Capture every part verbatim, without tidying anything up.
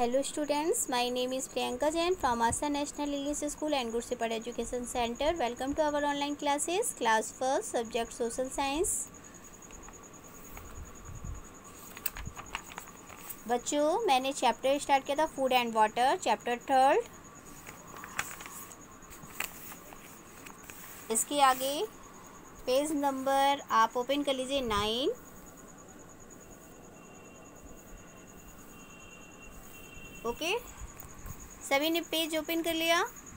Hello students, my name is Priyanka Jain from Asa National English School and Gursipad Education Center. Welcome to our online classes. Class first, subject social science. बच्चों, मैंने chapter start किया था food and water, chapter third. इसके आगे page number आप open कर लीजिए nine. Okay okay? सभी ने पेज ओपन कर लिया.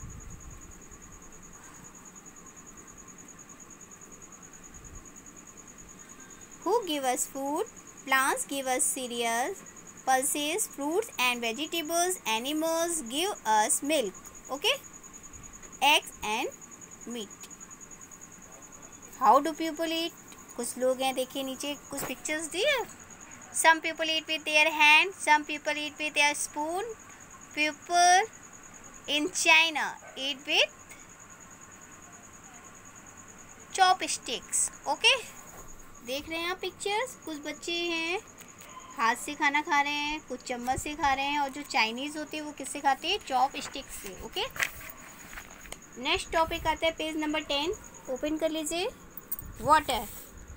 Who give us food? Plants give us cereals, pulses, fruits and vegetables. Animals give us milk. Okay? Eggs and meat. How do people eat? कुछ लोग हैं, देखिए नीचे कुछ पिक्चर्स दिए. Some people eat with their hand, some people eat with their spoon. People in China eat with chopsticks. Okay? देख रहे हैं आप पिक्चर्स. कुछ बच्चे हैं हाथ से खाना खा रहे हैं, कुछ चम्मच से खा रहे हैं, और जो चाइनीज़ होती है वो किससे खाते हैं? चॉपस्टिक से. ओके, नेक्स्ट टॉपिक आता है पेज नंबर टेन. ओपन कर लीजिए. Water.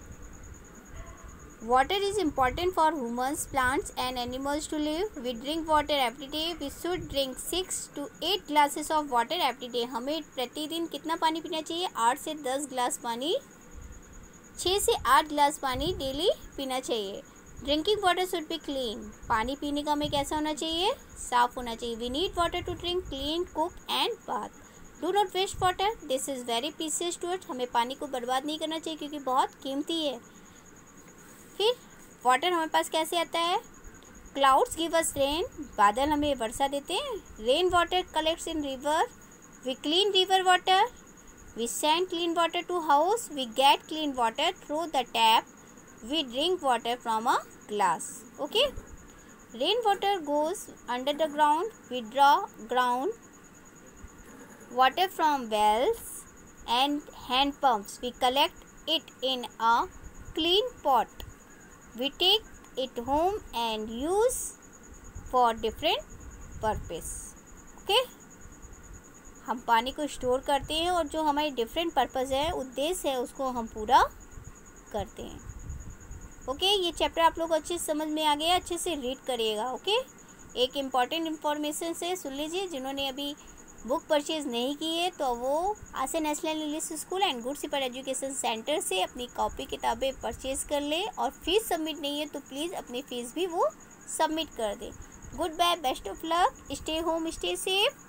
Water is important for humans, plants and animals to live. We drink water every day. We should drink six to eight glasses of water every day. हमें प्रतिदिन कितना पानी पीना चाहिए? आठ से दस ग्लास पानी, छः से आठ ग्लास पानी डेली पीना चाहिए. Drinking water should be clean. पानी पीने का हमें कैसा होना चाहिए? साफ़ होना चाहिए. We need water to drink, clean, cook and bath. Do not waste water. This is very precious to us. हमें पानी को बर्बाद नहीं करना चाहिए क्योंकि बहुत कीमती है. फिर वाटर हमारे पास कैसे आता है? Clouds give us rain. बादल हमें वर्षा देते हैं. Rain water collects in river. We clean river water. We send clean water to house. We get clean water through the tap. We drink water from a glass. Okay. Rain water goes under the ground. We draw ground water from wells and hand pumps. We collect it in a clean pot. We take it home and use for different purpose. Okay? हम पानी को store करते हैं और जो हमारी different purpose है, उद्देश्य है, उसको हम पूरा करते हैं. Okay okay? ये चैप्टर आप लोग अच्छे समझ में आ गया. अच्छे से रीड करिएगा. Okay okay? एक इम्पॉर्टेंट इन्फॉर्मेशन से सुन लीजिए. जिन्होंने अभी बुक परचेज़ नहीं की है तो वो Asa national English school and Gursipad education centre से अपनी कॉपी किताबें परचेज़ कर ले. और फीस सबमिट नहीं है तो प्लीज़ अपनी फ़ीस भी वो सबमिट कर दें. Good bye, best of luck, stay home, stay safe.